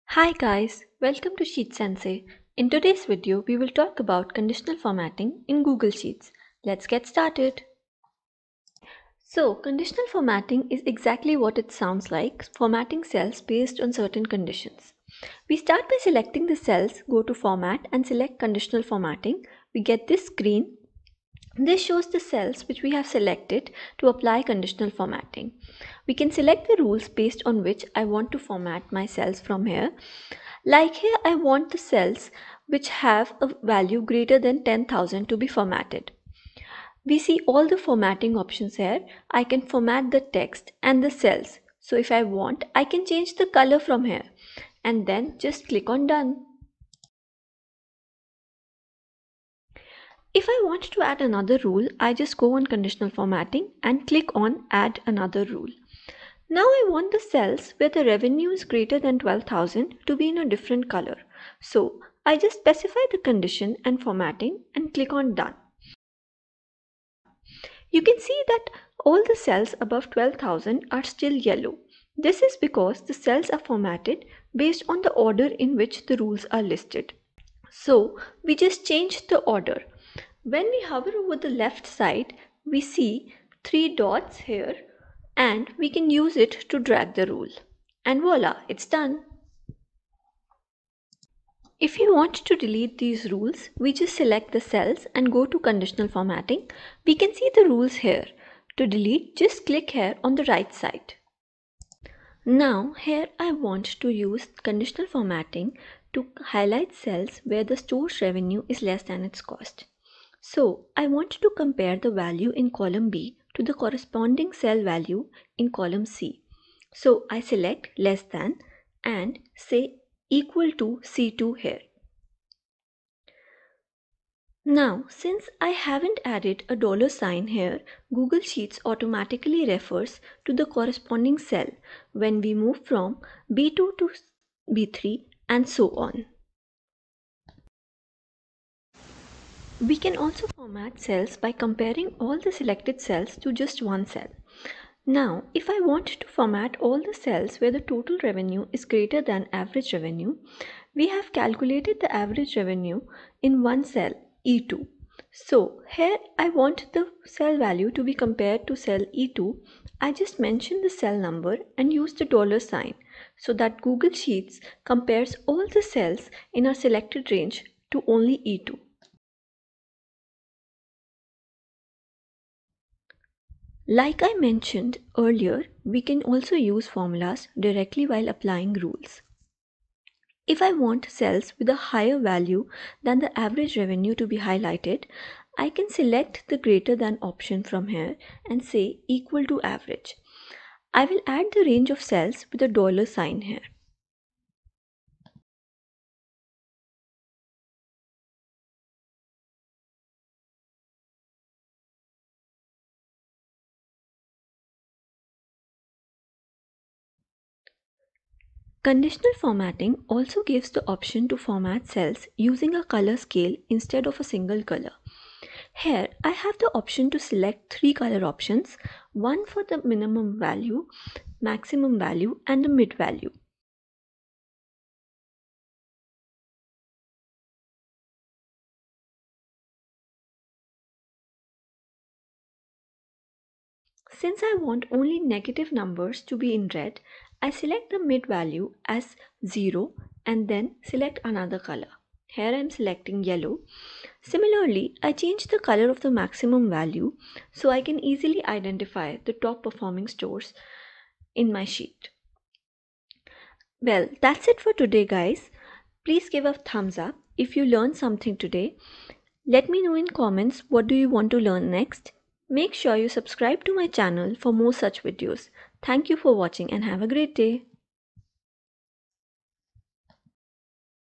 Hi guys, welcome to Sheetsensei. In today's video, we will talk about conditional formatting in Google Sheets. Let's get started. So, conditional formatting is exactly what it sounds like, formatting cells based on certain conditions. We start by selecting the cells, go to Format and select Conditional Formatting. We get this screen. This shows the cells which we have selected to apply conditional formatting. We can select the rules based on which I want to format my cells from here. Like here, I want the cells which have a value greater than 10,000 to be formatted. We see all the formatting options here. I can format the text and the cells. So if I want, I can change the color from here and then just click on Done. If I want to add another rule, I just go on conditional formatting and click on Add another rule. Now I want the cells where the revenue is greater than 12,000 to be in a different color. So I just specify the condition and formatting and click on Done. You can see that all the cells above 12,000 are still yellow. This is because the cells are formatted based on the order in which the rules are listed. So we just change the order. When we hover over the left side, we see three dots here and we can use it to drag the rule. And voila, it's done. If you want to delete these rules, we just select the cells and go to conditional formatting. We can see the rules here. To delete, just click here on the right side. Now here I want to use conditional formatting to highlight cells where the store's revenue is less than its cost. So I want to compare the value in column B to the corresponding cell value in column C. So I select less than and say equal to C2 here. Now, since I haven't added a $sign here, Google Sheets automatically refers to the corresponding cell when we move from B2 to B3 and so on. We can also format cells by comparing all the selected cells to just one cell. Now, if I want to format all the cells where the total revenue is greater than average revenue, we have calculated the average revenue in one cell, E2. So here I want the cell value to be compared to cell E2. I just mention the cell number and use the $sign so that Google Sheets compares all the cells in our selected range to only E2. Like I mentioned earlier, we can also use formulas directly while applying rules. If I want cells with a higher value than the average revenue to be highlighted, I can select the greater than option from here and say equal to average. I will add the range of cells with a $sign here. Conditional formatting also gives the option to format cells using a color scale instead of a single color. Here I have the option to select three color options, one for the minimum value, maximum value and the mid value. Since I want only negative numbers to be in red, I select the mid value as 0 and then select another color. Here I am selecting yellow. Similarly, I change the color of the maximum value so I can easily identify the top performing stores in my sheet. Well, that's it for today, guys. Please give a thumbs up if you learned something today. Let me know in comments what do you want to learn next. Make sure you subscribe to my channel for more such videos. Thank you for watching and have a great day.